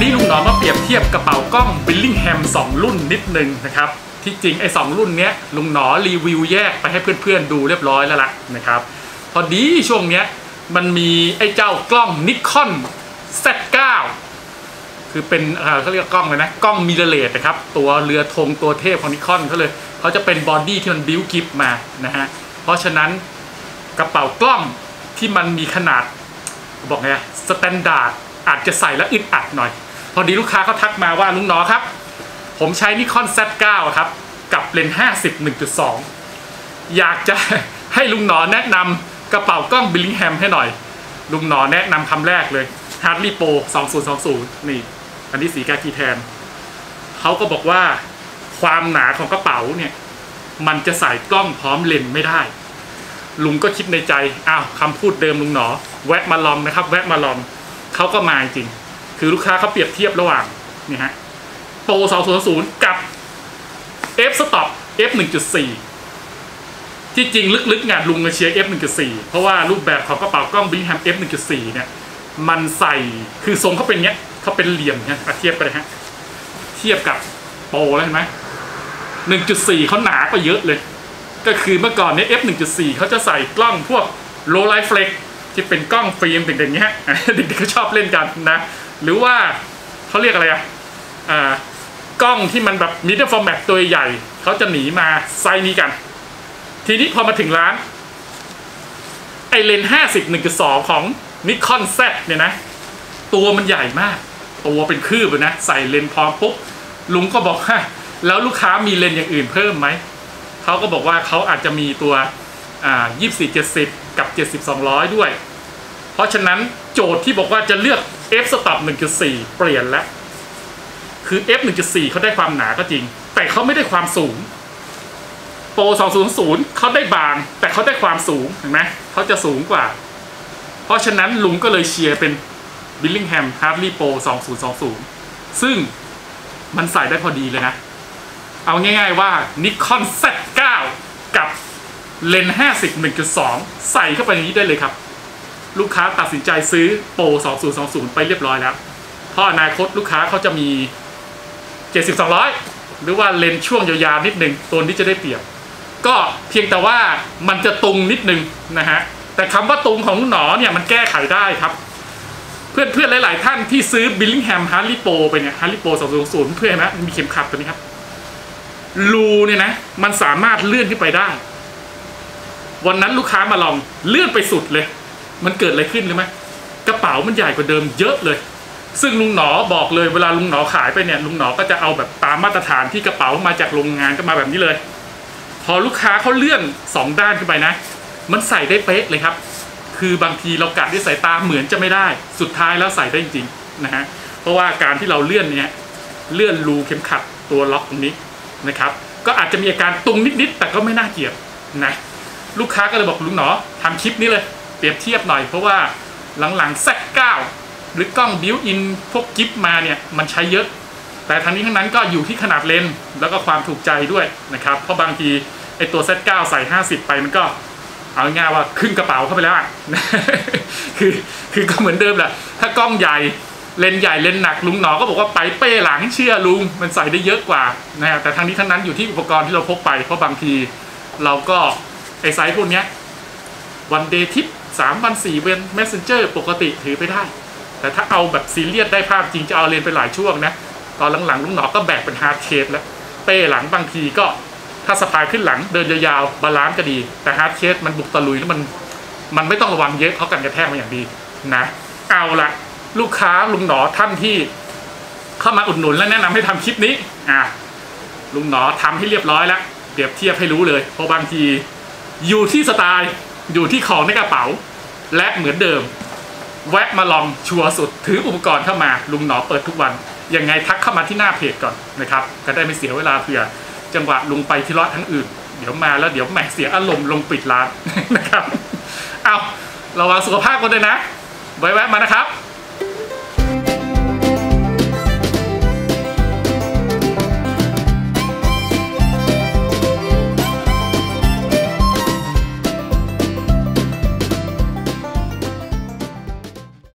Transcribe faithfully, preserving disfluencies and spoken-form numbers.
นี้ลุงหนอมาเปรียบเทียบกระเป๋ากล้องบิลลิงแฮมสองรุ่นนิดนึงนะครับที่จริงไอ้สองรุ่นนี้ลุงหนอรีวิวแยกไปให้เพื่อนๆดูเรียบร้อยแล้วล่ะนะครับพอดีช่วงนี้มันมีไอ้เจ้ากล้องนิคอน แซด เก้า คือเป็นเขาเรียกกล้องเลยนะกล้องมิเรอร์เลสนะครับตัวเรือธงตัวเทพของนิคอนเขาเลยเขาจะเป็นบอดี้ที่มันบิ้วกิฟมานะฮะเพราะฉะนั้นกระเป๋ากล้องที่มันมีขนาดบอกไงสแตนดาร์ดอาจจะใส่แล้วอึดอัดหน่อยพอดีลูกค้าเขาทักมาว่าลุงหนอครับผมใช้นิคอน แซด เก้า ครับกับเลนส์ห้าสิบ หนึ่งจุดสอง อยากจะให้ลุงหนอแนะนำกระเป๋ากล้องบิลลิงแฮมให้หน่อยลุงหนอแนะนำคำแรกเลย Harley Pro สองพันยี่สิบนี่อันนี้สีกากีแทนเขาก็บอกว่าความหนาของกระเป๋าเนี่ยมันจะใส่กล้องพร้อมเลนส์ไม่ได้ลุงก็คิดในใจอ้าวคำพูดเดิมลุงหนอแวะมาลองนะครับแวะมาลองเขาก็มาจริงคือลูกค้าเขาเปรียบเทียบระหว่างนี่ฮะโปรสองพันยี่สิบกับ F Stop เอฟ หนึ่งจุดสี่ ที่จริงลึกๆงานลุงมาเชียร์ เอฟ หนึ่งจุดสี่ เพราะว่ารูปแบบของกระเป๋ากล้องบิลลิงแฮม เอฟ หนึ่งจุดสี่ เนี่ยมันใส่คือทรงเขาเป็นเงี้ยเขาเป็นเหลี่ยมเนี่ยเทียบกันเลยฮะเทียบกับโปรแล้วเห็นไหม หนึ่งจุดสี่ เขาหนากว่าเยอะเลยก็คือเมื่อก่อนเนี่ย เอฟ หนึ่งจุดสี่ เขาจะใส่กล้องพวก low light flex ที่เป็นกล้องฟิล์มติดอย่างเงี้ยเด็กๆเขาชอบเล่นกันนะหรือว่าเขาเรียกอะไรอ่ะอ่ากล้องที่มันแบบ medium format ตัวใหญ่เขาจะหนีมาไซส์นี้กันทีนี้พอมาถึงร้านไอเลนส์ห้าสิบ หนึ่งจุดสอง ของนิคอน Z เนี่ยนะตัวมันใหญ่มากตัวเป็นคืบเลยนะใส่เลนส์พร้อมปุ๊บลุงก็บอกว่าแล้วลูกค้ามีเลนส์อย่างอื่นเพิ่มไหมเขาก็บอกว่าเขาอาจจะมีตัวอ่ายี่สิบสี่ เจ็ดสิบกับเจ็ดสิบ สองร้อยด้วยเพราะฉะนั้นโจทย์ที่บอกว่าจะเลือก F Stop หนึ่งจุดสี่ เปลี่ยนแล้วคือ F หนึ่งจุดสี่ เขาได้ความหนาก็จริงแต่เขาไม่ได้ความสูงโปรสองพันยี่สิบเขาได้บางแต่เขาได้ความสูงเห็นไหมเขาจะสูงกว่าเพราะฉะนั้นลุงก็เลยเชียร์เป็น Billingham Harley Pro สองพันยี่สิบซึ่งมันใส่ได้พอดีเลยนะเอาง่ายๆว่า Nikon แซด เก้า กับเลนส์ห้าสิบ หนึ่งจุดสอง ใส่เข้าไปในนี้ได้เลยครับลูกค้าตัดสินใจซื้อโปรสองพันยี่สิบไปเรียบร้อยแล้วเพราะอนาคตลูกค้าเขาจะมีเจ็ดสิบ สองร้อยหรือว่าเลนส์ช่วงยาวๆนิดนึงตัวนี้จะได้เปรียบก็เพียงแต่ว่ามันจะตุงนิดนึงนะฮะแต่คำว่าตุงของหนอเนี่ยมันแก้ไขได้ครับเพื่อนๆหลายๆท่านที่ซื้อ Billingham Harley Pro ไปเนี่ย Harley Pro สองพันยี่สิบเพื่อนนะมีเข็มขัดตัวนี้ครับรูเนี่ยนะมันสามารถเลื่อนขึ้นไปได้วันนั้นลูกค้ามาลองเลื่อนไปสุดเลยมันเกิดอะไรขึ้นรู้ไหมกระเป๋ามันใหญ่กว่าเดิมเยอะเลยซึ่งลุงหนอบอกเลยเวลาลุงหนอขายไปเนี่ยลุงหนอก็จะเอาแบบตามมาตรฐานที่กระเป๋ามาจากโรงงานก็มาแบบนี้เลยพอลูกค้าเขาเลื่อนสองด้านขึ้นไปนะมันใส่ได้เป๊ะเลยครับคือบางทีเรากัดด้วยสายตาเหมือนจะไม่ได้สุดท้ายแล้วใส่ได้จริงๆนะฮะเพราะว่าการที่เราเลื่อนเนี่ยเลื่อนรูเข็มขัดตัวล็อกตรงนี้นะครับก็อาจจะมีอาการตุงนิดๆแต่ก็ไม่น่าเกลียดนะลูกค้าก็เลยบอกลุงหนอทำคลิปนี้เลยเปรียบเทียบหน่อยเพราะว่าหลังๆ แซด เก้า หรือกล้องบิวอินพวกกิฟมาเนี่ยมันใช้เยอะแต่ทั้งนี้ทั้งนั้นก็อยู่ที่ขนาดเลนส์แล้วก็ความถูกใจด้วยนะครับเพราะบางทีไอตัว แซด เก้า ใส่ห้าสิบไปมันก็เอาง่ายว่าครึ่งกระเป๋าเข้าไปแล้วคือคือก็เหมือนเดิมแหละถ้ากล้องใหญ่เลนส์ใหญ่เลนส์หนักลุงหนอก็บอกว่าไปเป้หลังเชื่อลุงมันใส่ได้เยอะกว่านะฮะแต่ทั้งนี้ทั้งนั้นอยู่ที่อุปกรณ์ที่เราพกไปเพราะบางทีเราก็ไอไซส์พวกนี้วันเดย์ทิปสามวันสี่เวนเมสเซนเจอร์ปกติถือไปได้แต่ถ้าเอาแบบซีเรียสได้ภาพจริงจะเอาเลนไปหลายช่วงนะตอนหลังๆลุงหนอก็แบกเป็นฮาร์ดเคสแล้วเป้หลังบางทีก็ถ้าสะพายขึ้นหลังเดินยาวๆบาลานซ์ก็ดีแต่ฮาร์ดเคสมันบุกตะลุยแล้วมันมันไม่ต้องระวังเยอะเพราะกันกระแทกมาอย่างดีนะเอาละลูกค้าลุงหนอท่านที่เข้ามาอุดหนุนและแนะนำให้ทำคลิปนี้อ่ะลุงหนอทำให้เรียบร้อยแล้วเปรียบเทียบให้รู้เลยเพราะบางทีอยู่ที่สไตล์อยู่ที่ของในกระเป๋าและเหมือนเดิมแวะมาลองชัวร์สุดถืออุปกรณ์เข้ามาลุงหนอเปิดทุกวันยังไงทักเข้ามาที่หน้าเพจก่อนนะครับก็ได้ไม่เสียเวลาเผื่อจังหวะลุงไปที่ร้านทั้งอื่นเดี๋ยวมาแล้วเดี๋ยวแหมเสียอารมณ์ลงปิดร้านนะครับเอาระวังสุขภาพกันด้วยนะไว้แวะมานะครับ